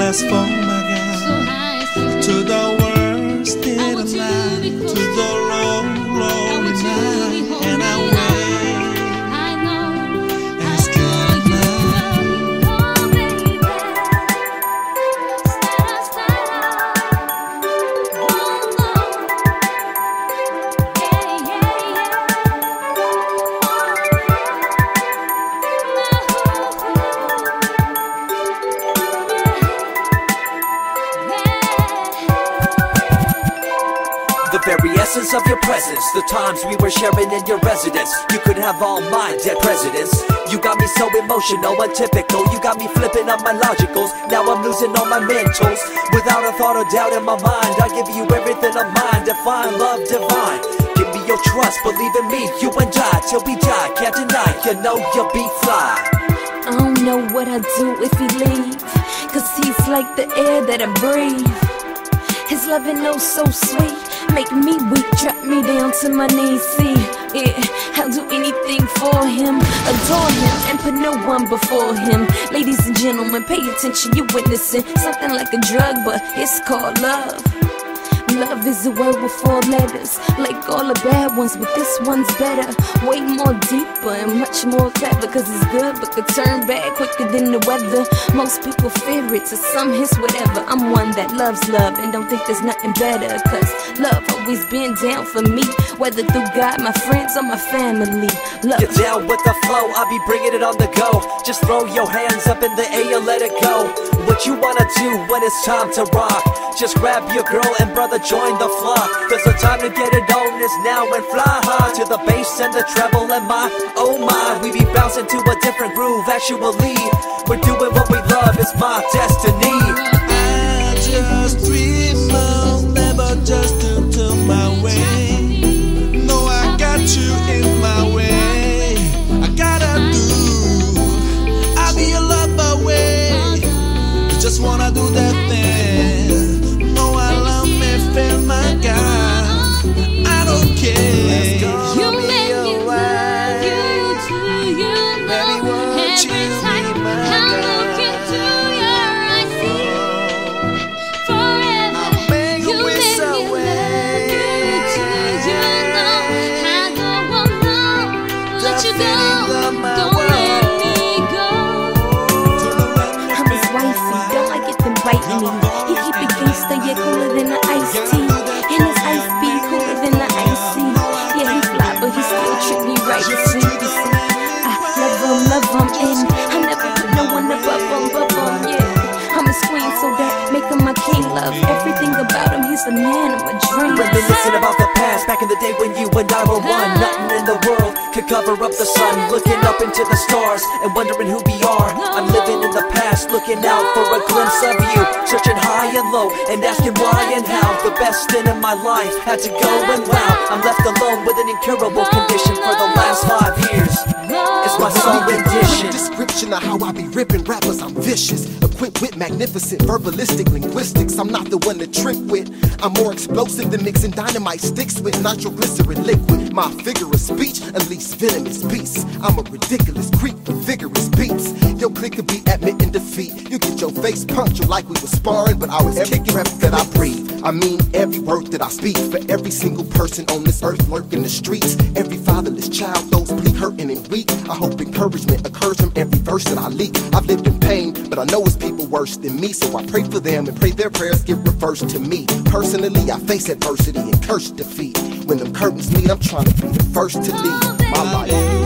last for my God. To the worst in the night, to the long, lonely night, and I wait. The very essence of your presence, the times we were sharing in your residence. You could have all my dead presidents. You got me so emotional, untypical. You got me flipping on my logicals. Now I'm losing all my mentals. Without a thought or doubt in my mind, I give you everything of mine. Define love divine. Give me your trust, believe in me. You and I, till we die, can't deny. You know you'll be fly. I don't know what I'd do if he leave, cause he's like the air that I breathe. His loving oh so sweet, make me weak, drop me down to my knees. See, yeah, I'll do anything for him, adore him, and put no one before him. Ladies and gentlemen, pay attention, you're witnessing something like a drug, but it's called love. Love is a word with 4 letters, like all the bad ones, but this one's better. Way more deeper and much more clever, cause it's good but could turn bad quicker than the weather. Most people fear it, to some it's whatever. I'm one that loves love and don't think there's nothing better, cause love always been down for me, whether through God, my friends, or my family. Love. Get down with the flow, I'll be bringing it on the go. Just throw your hands up in the air, let it go. What you wanna do when it's time to rock? Just grab your girl and brother, join the flock. Cause the time to get it on is now, and fly high to the bass and the treble and my, oh my. We be bouncing to a different groove, actually. We're doing what we love, it's my destiny. I just dream of never just into my way. No, I got you in my way. I gotta do, I'll be your lover way. You just wanna do that thing. No, I love me, feel my God. I don't care. You make me love you too, you know. Baby, won't you be my God? Look into your eyes, see forever. I'll make You a wish make me away. love you too, you know. I don't wanna let you go. Don't let me go. I'm his wifey, don't like it, then bite me. He keep it gangsta, yeah, cooler than the iced tea. And his ice be cooler than the icy. Yeah, he fly, but he still treat me right. You see, I love him, and I never put no one above him, yeah. I'm his queen, so that make him my king. Love everything about him, he's the man of my dreams. Reminiscing about the past, back in the day when you and I were one. Nothing in the world could cover up the sun. Looking up into the stars and wondering who we are. I'm living in the past, looking out for a glimpse of you. Searching high and low and asking why and how. The best thing in my life had to go, and wow, I'm left alone with an incurable condition for the last 5 years. It's my soul rendition. Description of how I be ripping rappers, I'm vicious. Equipped with magnificent verbalistic linguistics. I'm not the one to trick with. I'm more explosive than mixing dynamite sticks with nitroglycerin liquid. My figure of speech unleashes venomous beasts. I'm a ridiculous creep with vigorous beats. Your clique could be admitting defeat. You get your face punctured like we were sparring, but I was every breath that I breathe. I mean every word that I speak. For every single person on this earth lurking the streets. Every fatherless child, those bleed, hurting and weak. I hope encouragement occurs from every verse that I leak. I've lived in pain, but I know it's people worse than me. So I pray for them and pray their prayers get reversed to me. Personally, I face adversity and curse defeat. When them curtains meet, I'm trying to be the first to lead my life.